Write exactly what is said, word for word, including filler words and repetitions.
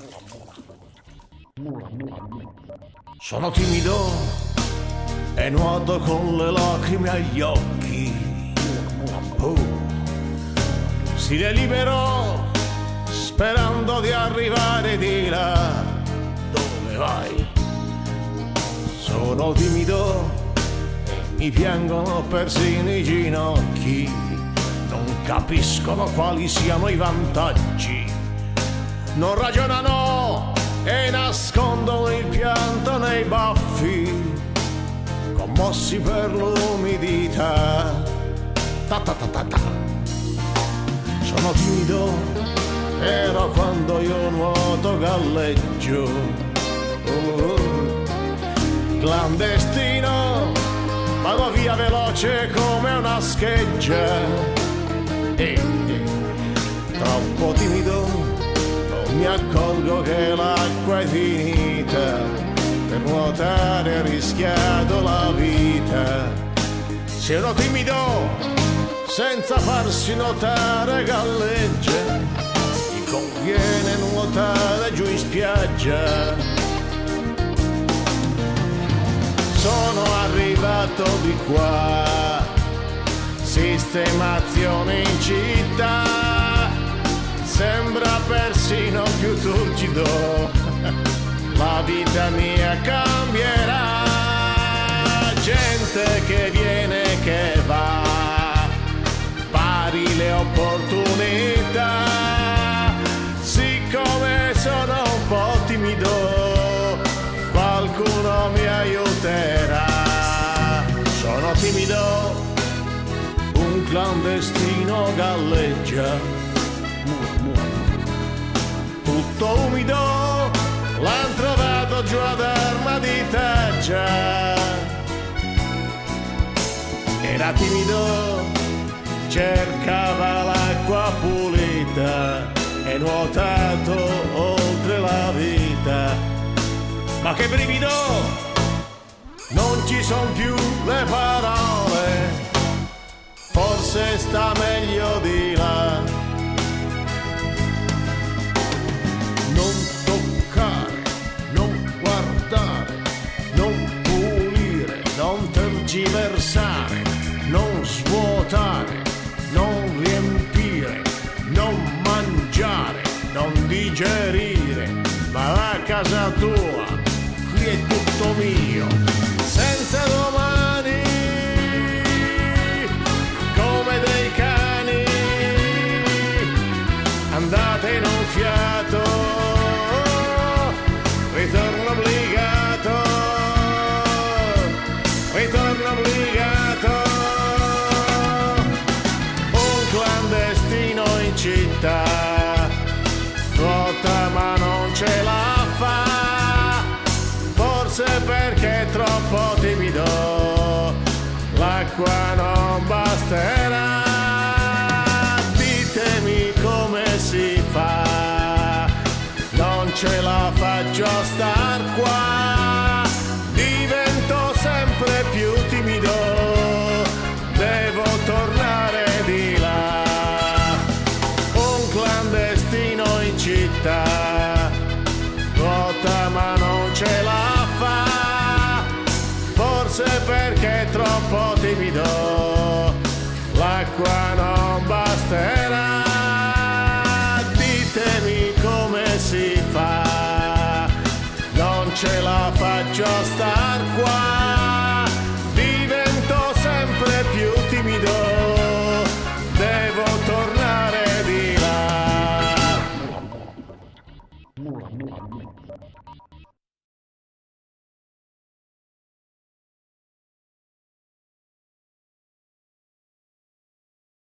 Sono timido e nuoto con le lacrime agli occhi. Oh. Stile libero, sperando di arrivare di là. Dove vai? Sono timido e mi piangono persino i ginocchi. Non capiscono quali siano i vantaggi. Non ragionano e nascondono il pianto nei baffi, commossi per l'umidità. Ta ta ta ta ta. Sono timido, però quando io nuoto galleggio. Oh, clandestino, vado via veloce come una scheggia. E, e, troppo timido, mi accorgo che l'acqua è finita, per nuotare ho rischiato la vita. Se uno timido, senza farsi notare galleggia, gli conviene nuotare giù in spiaggia. Sono arrivato di qua, sistemazione in città. Sembra persino più turgido, la vita mia cambierà. Gente che viene e che va, pari le opportunità. Siccome sono un po' timido, qualcuno mi aiuterà. Sono timido, un clandestino galleggia. Tutto umido, l'han trovato giù ad Arma di Taccia. Era timido, cercava l'acqua pulita e nuotato oltre la vita. Ma che brivido, non ci son più le parole, forse sta meglio di là. Non toccare, non guardare, non pulire, non tergiversare, non svuotare, non riempire, non mangiare, non digerire, ma va a casa tua, qui è tutto mio, senza domani, come dei cani, andate in un fiato. Ritorno obbligato, ritorno obbligato, un clandestino in città, nuota ma non ce la fa, forse perché è troppo timido, l'acqua non basterà, ditemi come si fa, non ce la faccio a star qua, divento sempre più timido, devo tornare di là. Un clandestino in città, nuota ma non ce la fa, forse perché è troppo timido, l'acqua non basterà, ditemi come si fa, non ce la faccio a stare.